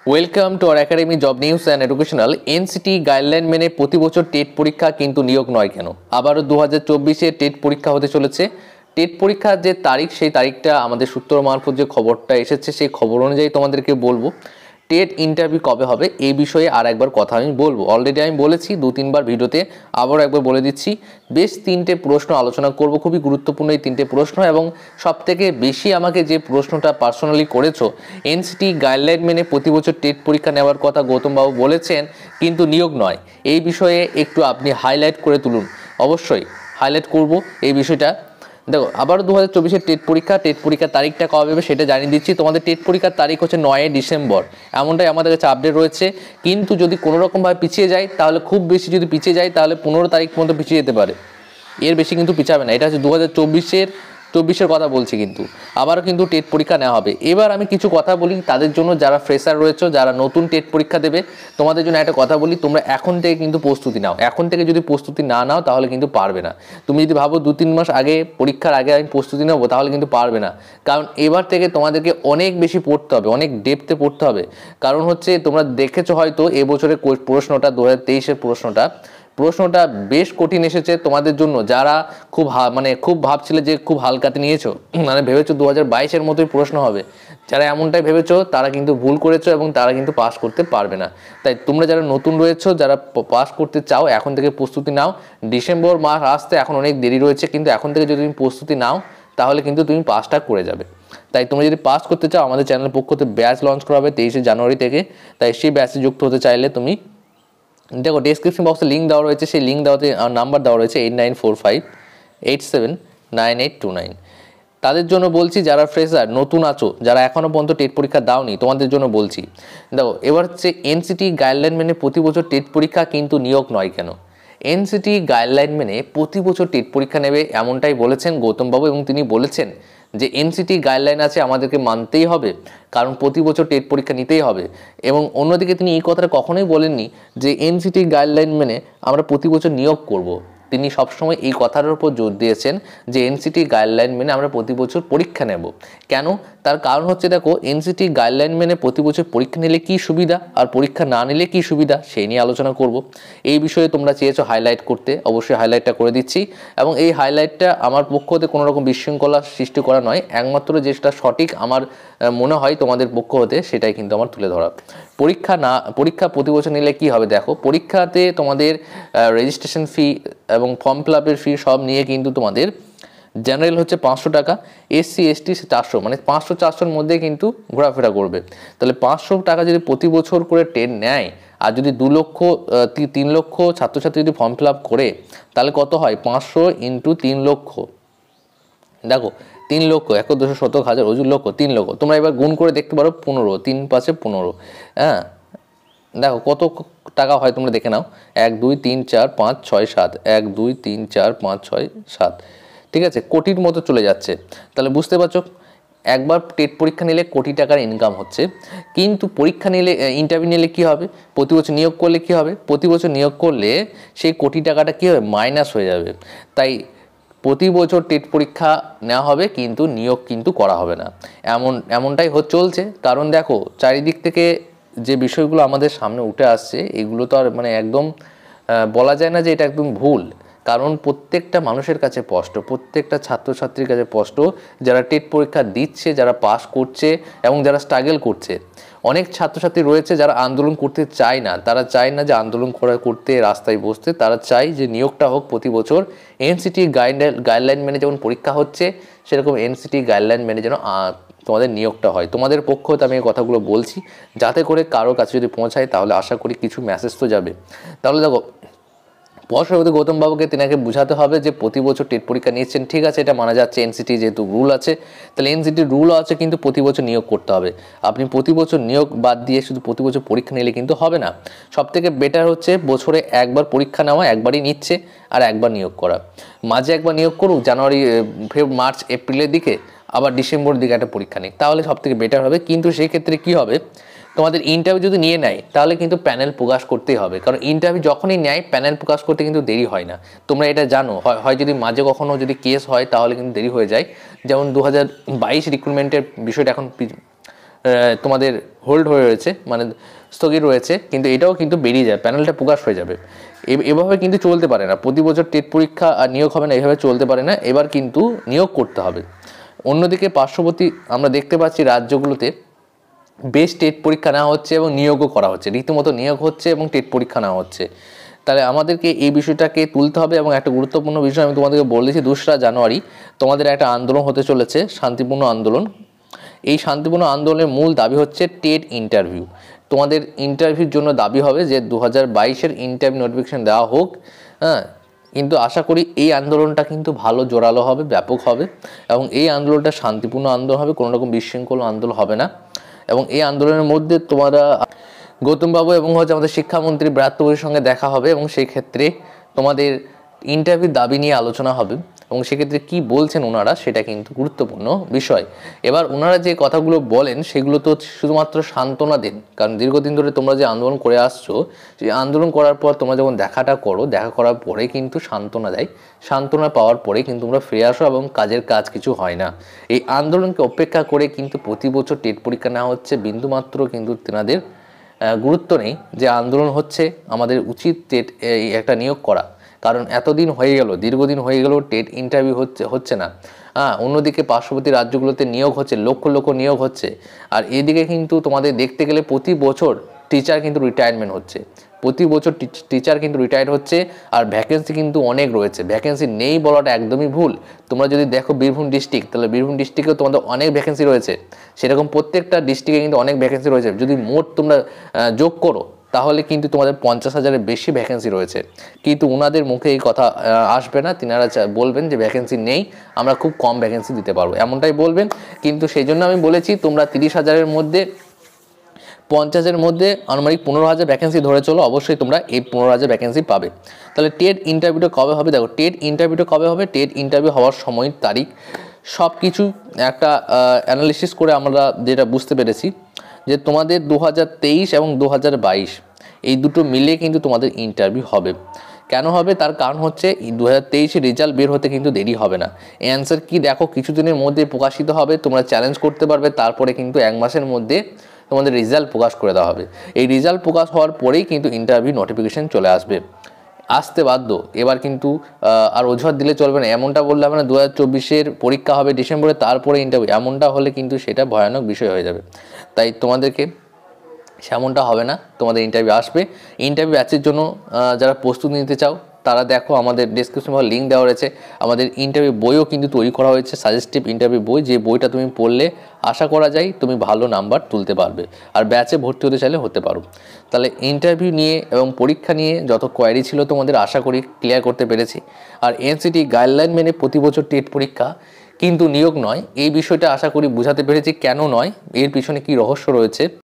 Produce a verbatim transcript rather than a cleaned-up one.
Welcome to our academy job news and educational. NCT guideline মেনে প্রতি বছর TET পরীক্ষা কিন্তু নিয়োগ নয় কেন? আবারও দু হাজার চব্বিশে টেট পরীক্ষা হতে চলেছে। টেট পরীক্ষার যে তারিখ, সেই তারিখটা আমাদের সূত্র মারফত যে খবরটা এসেছে সেই খবর অনুযায়ী তোমাদেরকে বলবো। টেট ইন্টারভিউ কবে হবে এই বিষয়ে আর একবার কথা আমি বলবো। অলরেডি আমি বলেছি দু তিনবার ভিডিওতে, আবারও একবার বলে দিচ্ছি। বেশ তিনটে প্রশ্ন আলোচনা করব, খুবই গুরুত্বপূর্ণ এই তিনটে প্রশ্ন। এবং সবথেকে বেশি আমাকে যে প্রশ্নটা পার্সোনালি করেছো, এনসিটি গাইডলাইন মেনে প্রতি বছর টেট পরীক্ষা নেওয়ার কথা গৌতমবাবু বলেছেন কিন্তু নিয়োগ নয়, এই বিষয়ে একটু আপনি হাইলাইট করে তুলুন। অবশ্যই হাইলাইট করব এই বিষয়টা। দেখো, আবার দু হাজার চব্বিশের টেট পরীক্ষা, টেট পরীক্ষার তারিখটা কবে হবে সেটা জানিয়ে দিচ্ছি। তোমাদের টেট পরীক্ষার তারিখ হচ্ছে নয়ই ডিসেম্বর, এমনটাই আমাদের কাছে আপডেট রয়েছে। কিন্তু যদি কোনো রকমভাবে পিছিয়ে যায়, তাহলে খুব বেশি যদি পিছিয়ে যায় তাহলে পনেরো তারিখ পর্যন্ত পিছিয়ে যেতে পারে, এর বেশি কিন্তু পিছাবে না। এটা হচ্ছে দু হাজার চব্বিশের চব্বিশের কথা বলছি, কিন্তু আবারও কিন্তু টেট পরীক্ষা নেওয়া হবে। এবার আমি কিছু কথা বলি তাদের জন্য যারা ফ্রেশার রয়েছে, যারা নতুন টেট পরীক্ষা দেবে, তোমাদের জন্য একটা কথা বলি, তোমরা এখন থেকে কিন্তু প্রস্তুতি নাও। এখন থেকে যদি প্রস্তুতি না নাও তাহলে কিন্তু পারবে না। তুমি যদি ভাবো দু তিন মাস আগে পরীক্ষার আগে আমি প্রস্তুতি নেবো, তাহলে কিন্তু পারবে না। কারণ এবার থেকে তোমাদেরকে অনেক বেশি পড়তে হবে, অনেক ডেপথে পড়তে হবে। কারণ হচ্ছে তোমরা দেখেছো হয়তো এবছরের প্রশ্নটা, দু হাজার তেইশের প্রশ্নটা প্রশ্নটা বেশ কঠিন এসেছে তোমাদের জন্য। যারা খুব মানে খুব ভাবছিলে যে খুব হালকাতে নিয়েছো, মানে ভেবেছো দু হাজার বাইশের মতোই প্রশ্ন হবে, যারা এমনটাই ভেবেছো তারা কিন্তু ভুল করেছো এবং তারা কিন্তু পাস করতে পারবে না। তাই তোমরা যারা নতুন রয়েছো, যারা পাস করতে চাও, এখন থেকে প্রস্তুতি নাও। ডিসেম্বর মাস আসতে এখন অনেক দেরি রয়েছে, কিন্তু এখন থেকে যদি তুমি প্রস্তুতি নাও তাহলে কিন্তু তুমি পাসটা করে যাবে। তাই তোমরা যদি পাস করতে চাও, আমাদের চ্যানেলের পক্ষ থেকে ব্যাচ লঞ্চ করা হবে তেইশে জানুয়ারি থেকে। তাই সেই ব্যাচে যুক্ত হতে চাইলে তুমি দেখো ডেসক্রিপশন বক্সে লিঙ্ক দেওয়া রয়েছে, সেই লিঙ্ক দেওয়াতে নাম্বার দেওয়া রয়েছে eight nine four five eight seven nine eight two nine. তাদের জন্য বলছি যারা ফ্রেশার নতুন আছো, যারা এখনও পর্যন্ত টেট পরীক্ষা দাওনি, তোমাদের জন্য বলছি। দেখো, এবার হচ্ছে এনসিটি গাইডলাইন মেনে প্রতি বছর টেট পরীক্ষা কিন্তু নিয়োগ নয় কেন? এনসিটি গাইডলাইন মেনে প্রতি বছর টেট পরীক্ষা নেবে এমনটাই বলেছেন গৌতমবাবু, এবং তিনি বলেছেন যে এনসিটি গাইডলাইন আছে, আমাদেরকে মানতেই হবে, কারণ প্রতি বছর টেট পরীক্ষা নিতেই হবে। এবং অন্যদিকে তিনি এই কথাটা কখনোই বলেননি যে এনসিটি গাইডলাইন মেনে আমরা প্রতি বছর নিয়োগ করব। তিনি সবসময় এই কথাটার উপর জোর দিয়েছেন যে এনসিটি গাইডলাইন মেনে আমরা প্রতি বছর পরীক্ষা নেব। কেন? তার কারণ হচ্ছে, দেখো, এনসিটি গাইডলাইন মেনে প্রতি বছর পরীক্ষা নিলে কি সুবিধা আর পরীক্ষা না নিলে কি সুবিধা, সেই নিয়ে আলোচনা করব। এই বিষয়ে তোমরা চেয়েছো হাইলাইট করতে, অবশ্যই হাইলাইটটা করে দিচ্ছি। এবং এই হাইলাইটটা আমার পক্ষ হতে কোনো রকম বিশৃঙ্খলা সৃষ্টি করা নয়, একমাত্র যেটা সঠিক আমার মনে হয় তোমাদের পক্ষ হতে, সেটাই কিন্তু আমার তুলে ধরা। পরীক্ষা না পরীক্ষা প্রতি বছর নিলে কি হবে? দেখো, পরীক্ষাতে তোমাদের রেজিস্ট্রেশন ফি এবং ফর্ম ফিল আপের ফি সব নিয়ে কিন্তু তোমাদের জেনারেল হচ্ছে পাঁচশো টাকা, এসসি এসটি চারশো, মানে পাঁচশো চারশোর মধ্যে কিন্তু ঘোরাফেরা করবে। তাহলে পাঁচশো টাকা যদি প্রতি বছর করে টেট নেয়, আর যদি দু লক্ষ তিন লক্ষ ছাত্রছাত্রী যদি ফর্ম ফিল আপ করে, তাহলে কত হয়? পাঁচশো ইন্টু তিন লক্ষ, দেখো তিন লক্ষ এক দুশো শতক হাজার অজুর লক্ষ, তিন লক্ষ। তোমরা এবার গুণ করে দেখতে পারো, পনেরো, তিন পাঁচে পনেরো। হ্যাঁ, দেখো কত টাকা হয় তোমরা দেখে নাও। এক দুই তিন চার পাঁচ ছয় সাত, এক দুই তিন চার পাঁচ ছয় সাত, ঠিক আছে, কোটির মতো চলে যাচ্ছে। তাহলে বুঝতে পারছো, একবার টেট পরীক্ষা নিলে কোটি টাকার ইনকাম হচ্ছে। কিন্তু পরীক্ষা নিলে, ইন্টারভিউ নিলে কি হবে? প্রতি বছর নিয়োগ করলে কি হবে? প্রতি বছর নিয়োগ করলে সেই কোটি টাকাটা কি হবে? মাইনাস হয়ে যাবে। তাই প্রতি বছর টেট পরীক্ষা নেওয়া হবে, কিন্তু নিয়োগ কিন্তু করা হবে না, এমন এমনটাই চলছে। কারণ দেখো, চারিদিক থেকে যে বিষয়গুলো আমাদের সামনে উঠে আসছে, এগুলো তো আর মানে একদম বলা যায় না যে এটা একদম ভুল। কারণ প্রত্যেকটা মানুষের কাছে স্পষ্ট, প্রত্যেকটা ছাত্রছাত্রীর কাছে স্পষ্ট, যারা টেট পরীক্ষা দিচ্ছে, যারা পাস করছে এবং যারা স্ট্রাগল করছে। অনেক ছাত্রছাত্রী রয়েছে যারা আন্দোলন করতে চায় না, তারা চায় না যে আন্দোলন করা করতে, রাস্তায় বসতে, তারা চায় যে নিয়োগটা হোক প্রতি বছর। এনসিটি গাইডলাইন গাইডলাইন মেনে যেমন পরীক্ষা হচ্ছে, সেরকম এনসিটি গাইডলাইন মেনে যেন তোমাদের নিয়োগটা হয়। তোমাদের পক্ষ হতে আমি এই কথাগুলো বলছি, যাতে করে কারো কাছে যদি পৌঁছায় তাহলে আশা করি কিছু মেসেজ তো যাবে। তাহলে দেখো, পরবর্তী গৌতমবাবুকে তিনাকে বোঝাতে হবে যে প্রতি বছর টেট পরীক্ষা নিচ্ছেন, ঠিক আছে, এটা মানা যাচ্ছে, এনসিটি যেহেতু রুল আছে, তাহলে এনসিটির রুলও আছে, কিন্তু প্রতি বছর নিয়োগ করতে হবে। আপনি প্রতি বছর নিয়োগ বাদ দিয়ে শুধু প্রতি বছর পরীক্ষা নিলে কিন্তু হবে না। সব থেকে বেটার হচ্ছে বছরে একবার পরীক্ষা নেওয়া, একবারই নিচ্ছে, আর একবার নিয়োগ করা। মাঝে একবার নিয়োগ করুক জানুয়ারি, ফেব্রুয়ারি, মার্চ, এপ্রিলের দিকে, আবার ডিসেম্বরের দিকে একটা পরীক্ষা নিক, তাহলে সব থেকে বেটার হবে। কিন্তু সেই ক্ষেত্রে কী হবে? তোমাদের ইন্টারভিউ যদি নিয়ে নেয়, তাহলে কিন্তু প্যানেল প্রকাশ করতেই হবে। কারণ ইন্টারভিউ যখনই নেয়, প্যানেল প্রকাশ করতে কিন্তু দেরি হয় না, তোমরা এটা জানো। হয় যদি মাঝে কখনো যদি কেস হয়, তাহলে কিন্তু দেরি হয়ে যায়। যেমন দু হাজার বাইশ রিক্রুটমেন্টের বিষয়টা এখন তোমাদের হোল্ড হয়ে রয়েছে, মানে স্থগিত রয়েছে, কিন্তু এটাও কিন্তু বেরিয়ে যায়, প্যানেলটা প্রকাশ হয়ে যাবে। এভাবে কিন্তু চলতে পারে না, প্রতি বছর টেট পরীক্ষা আর নিয়োগ হবে না, এভাবে চলতে পারে না। এবার কিন্তু নিয়োগ করতে হবে। অন্যদিকে পার্শ্ববর্তী আমরা দেখতে পাচ্ছি রাজ্যগুলোতে বেশ টেট পরীক্ষা নেওয়া হচ্ছে এবং নিয়োগও করা হচ্ছে, রীতিমতো নিয়োগ হচ্ছে এবং টেট পরীক্ষা নেওয়া হচ্ছে। তাহলে আমাদেরকে এই বিষয়টাকে তুলতে হবে। এবং একটা গুরুত্বপূর্ণ বিষয় আমি তোমাদেরকে বলেছি, দোসরা জানুয়ারি তোমাদের একটা আন্দোলন হতে চলেছে, শান্তিপূর্ণ আন্দোলন। এই শান্তিপূর্ণ আন্দোলনের মূল দাবি হচ্ছে টেট ইন্টারভিউ। তোমাদের ইন্টারভিউর জন্য দাবি হবে যে দু হাজার বাইশের ইন্টারভিউ নোটিফিকেশান দেওয়া হোক। হ্যাঁ, কিন্তু আশা করি এই আন্দোলনটা কিন্তু ভালো জোরালো হবে, ব্যাপক হবে, এবং এই আন্দোলনটা শান্তিপূর্ণ আন্দোলন হবে, কোনো রকম বিশৃঙ্খল আন্দোলন হবে না। এবং এই আন্দোলনের মধ্যে তোমরা গৌতমবাবু এবং হচ্ছে আমাদের শিক্ষামন্ত্রী ব্রাত্য বসুর সঙ্গে দেখা হবে, এবং সেই ক্ষেত্রে তোমাদের ইন্টারভিউ দাবি নিয়ে আলোচনা হবে, এবং সেক্ষেত্রে কি বলছেন ওনারা সেটা কিন্তু গুরুত্বপূর্ণ বিষয়। এবার ওনারা যে কথাগুলো বলেন সেগুলো তো শুধুমাত্র সান্ত্বনা দেন, কারণ দীর্ঘদিন ধরে তোমরা যে আন্দোলন করে আসছো, সেই আন্দোলন করার পর তোমরা যখন দেখাটা করো, দেখা করার পরে কিন্তু সান্ত্বনা দেয়, সান্ত্বনা পাওয়ার পরে কিন্তু তোমরা ফিরে আসো এবং কাজের কাজ কিছু হয় না। এই আন্দোলনকে অপেক্ষা করে কিন্তু প্রতি বছর টেট পরীক্ষা নেওয়া হচ্ছে, বিন্দুমাত্র কিন্তু তেনাদের গুরুত্ব নেই যে আন্দোলন হচ্ছে, আমাদের উচিত টেট একটা নিয়োগ করা। কারণ এতদিন হয়ে গেল, দীর্ঘদিন হয়ে গেল টেট ইন্টারভিউ হচ্ছে হচ্ছে না। হ্যাঁ, অন্যদিকে পার্শ্ববর্তী রাজ্যগুলোতে নিয়োগ হচ্ছে, লক্ষ লক্ষ নিয়োগ হচ্ছে, আর এদিকে কিন্তু তোমাদের দেখতে গেলে প্রতি বছর টিচার কিন্তু রিটায়ারমেন্ট হচ্ছে, প্রতি বছর টিচার কিন্তু রিটায়ার হচ্ছে, আর ভ্যাকেন্সি কিন্তু অনেক রয়েছে। ভ্যাকেন্সি নেই বলাটা একদমই ভুল। তোমরা যদি দেখো বীরভূম ডিস্ট্রিক্ট, তাহলে বীরভূম ডিস্ট্রিক্টেও তোমাদের অনেক ভ্যাকেন্সি রয়েছে, সেরকম প্রত্যেকটা ডিস্ট্রিক্টে কিন্তু অনেক ভ্যাকেন্সি রয়েছে। যদি মোট তোমরা যোগ করো তাহলে কিন্তু তোমাদের পঞ্চাশ হাজারের বেশি ভ্যাকেন্সি রয়েছে, কিন্তু ওনাদের মুখে এই কথা আসবে না। তিনারা বলবেন যে ভ্যাকেন্সি নেই, আমরা খুব কম ভ্যাকেন্সি দিতে পারবো, এমনটাই বলবেন। কিন্তু সেই জন্য আমি বলেছি তোমরা তিরিশ হাজারের মধ্যে, পঞ্চাশের মধ্যে আনুমানিক পনেরো হাজার ভ্যাকেন্সি ধরে চলো, অবশ্যই তোমরা এই পনেরো হাজার ভ্যাকেন্সি পাবে। তাহলে টেট ইন্টারভিউটা কবে হবে? দেখো, টেট ইন্টারভিউটা কবে হবে, টেট ইন্টারভিউ হওয়ার সময়, তারিখ, সব কিছু একটা অ্যানালিসিস করে আমরা যেটা বুঝতে পেরেছি যে তোমাদের দু হাজার তেইশ এবং দু হাজার বাইশ এই দুটো মিলে কিন্তু তোমাদের ইন্টারভিউ হবে। কেন হবে? তার কারণ হচ্ছে দু হাজার তেইশে রেজাল্ট বের হতে কিন্তু দেরি হবে না। অ্যান্সার কি দেখো কিছুদিনের মধ্যে প্রকাশিত হবে, তোমরা চ্যালেঞ্জ করতে পারবে, তারপরে কিন্তু এক মাসের মধ্যে তোমাদের রেজাল্ট প্রকাশ করে দেওয়া হবে। এই রেজাল্ট প্রকাশ হওয়ার পরেই কিন্তু ইন্টারভিউ নোটিফিকেশান চলে আসবে, আসতে বাধ্য। এবার কিন্তু আর অজুহাত দিলে চলবে না, এমনটা বললে হবে না দু হাজার চব্বিশের পরীক্ষা হবে ডিসেম্বরে, তারপরে ইন্টারভিউ, এমনটা হলে কিন্তু সেটা ভয়ানক বিষয় হয়ে যাবে। তাই তোমাদেরকে সেমনটা হবে না, তোমাদের ইন্টারভিউ আসবে। ইন্টারভিউ ব্যাচের জন্য যারা প্রস্তুতি নিতে চাও তারা দেখো আমাদের ডেসক্রিপশন বক্সে লিঙ্ক দেওয়া রয়েছে, আমাদের ইন্টারভিউ বইও কিন্তু তৈরি করা হয়েছে, সাজেস্টিভ ইন্টারভিউ বই, যে বইটা তুমি পড়লে আশা করা যায় তুমি ভালো নাম্বার তুলতে পারবে, আর ব্যাচে ভর্তি হতে চাইলে হতে পারো। তাহলে ইন্টারভিউ নিয়ে এবং পরীক্ষা নিয়ে যত কোয়ারি ছিল তোমাদের আশা করি ক্লিয়ার করতে পেরেছি। আর এনসিটি গাইডলাইন মেনে প্রতি বছর টেট পরীক্ষা কিন্তু নিয়োগ নয়, এই বিষয়টা আশা করি বোঝাতে পেরেছি। কেন নয়, এর পিছনে কি রহস্য রয়েছে।